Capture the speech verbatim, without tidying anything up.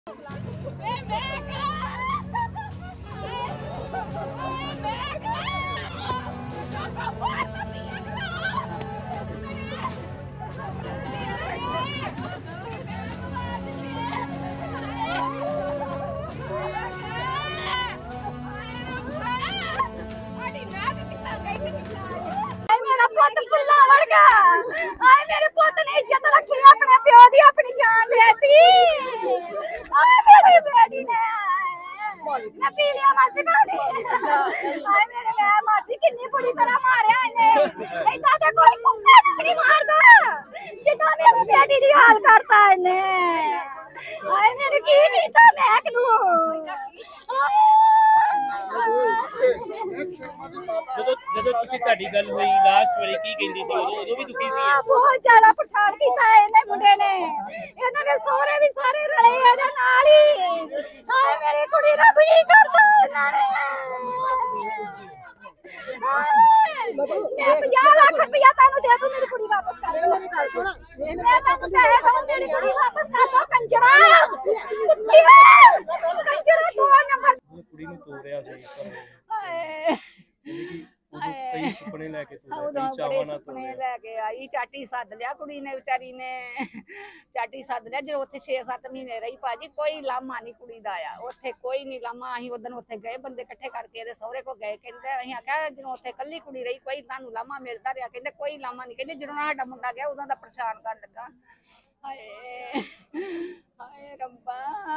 पुत फुल्ला वड़ गया। आए मेरे पुत ने इज्जत रखी, अपने प्यो दी अपनी जान देती। आए मेरी बेटी ने मैं पी लिया मासी पानी। आए मेरे मैं मासी कितनी बुरी तरह मारे इन्हें। इतना तो कोई कुत्ता नहीं मारता जितना मेरी बेटी दी हाल करता है इन्हें। आए मेरे की कीता मैं कनू। ਜਦੋਂ ਜਦੋਂ ਤੁਸੀਂ ਤੁਹਾਡੀ ਗੱਲ ਹੋਈ ਲਾਸਟ ਵਾਰੀ ਕੀ ਕਹਿੰਦੀ ਸੀ ਉਦੋਂ ਉਦੋਂ ਵੀ ਦੁਖੀ ਸੀ ਬਹੁਤ ਜ਼ਿਆਦਾ ਪਰੇਸ਼ਾਨ ਕੀਤਾ ਇਹਨੇ ਮੁੰਡੇ ਨੇ। ਇਹਨਾਂ ਦੇ ਸਹੁਰੇ ਵੀ ਸਾਰੇ ਰਲੇ ਇਹਦੇ ਨਾਲ ਹੀ। ਹਾਏ ਮੇਰੀ ਕੁੜੀ ਰੱਬ ਕੀ ਕਰਦਾ ਇਹਨਾਂ ਨੇ। ਮੈਂ ਪੰਜਾਹ ਲੱਖ ਰੁਪਇਆ ਤੈਨੂੰ ਦੇ ਦੂੰ, ਮੇਰੀ ਕੁੜੀ ਵਾਪਸ ਕਰ ਦੇ। ਮੈਂ ਤੈਨੂੰ ਪੈਸੇ ਦਊਂ, ਮੇਰੀ ਕੁੜੀ ਵਾਪਸ ਕਰ ਦੋ ਕੰਜਰਾ। ਕੰਜਰਾ ਦੋ ਨੰਬਰ ਕੁੜੀ ਨੂੰ ਤੋਰਿਆ ਸੀ ਹਾਏ ਕਈ ਸੁਪਨੇ ਲੈ ਕੇ ਤੋਰਿਆ, ਉਦੋਂ ਕਈ ਚਾਵਾਂ ਬੜੇ ਨਾਲ ਸੁਪਨੇ ਤੋਰਿਆ। ਲੈ ਕੇ ਆਈ, ਚਾਟੀ ਸੱਦ ਲਿਆ ਕੁੜੀ ਨੇ, ਵਿਚਾਰੀ ਨੇ ਚਾਟੀ ਸੱਦ ਲਿਆ। ਜਦੋਂ ਉੱਥੇ ਛੇ ਸੱਤ ਮਹੀਨੇ ਰਹੀ ਭਾਜੀ, ਕੋਈ ਲਾਮਾ ਨਹੀਂ ਕੁੜੀ ਦਾ ਆਇਆ ਉੱਥੇ, ਕੋਈ ਨਹੀਂ ਲਾਮਾ। ਅਸੀਂ ਉਦੋਂ ਉੱਥੇ ਗਏ, ਬੰਦੇ ਇਕੱਠੇ ਕਰਕੇ ਇਹਦੇ ਸਹੁਰੇ ਕੋ ਗਏ। ਕਹਿੰਦੇ ਅਸੀਂ ਆਖਿਆ ਜਦੋਂ ਉੱਥੇ ਕੱਲੀ ਕੁੜੀ ਰਹੀ ਕੋਈ ਤੁਹਾਨੂੰ ਲਾਮਾ ਮਿਲਦਾ ਰਿਹਾ? ਕਹਿੰਦੇ ਕੋਈ ਲਾਮਾ ਨਹੀਂ। ਕਹਿੰਦੇ ਜਦੋਂ ਸਾਡਾ ਮੁੰਡਾ ਗਿਆ ਉਦੋਂ ਦਾ ਪਰੇਸ਼ਾਨ ਕਰਨ ਲੱਗਾ। ਹਾਏ ਹਾਏ ਰੱਬਾ।